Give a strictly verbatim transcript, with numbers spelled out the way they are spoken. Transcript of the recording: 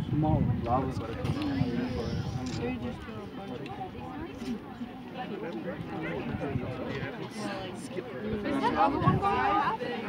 Small. Lava's gotta come out. Is that other one going?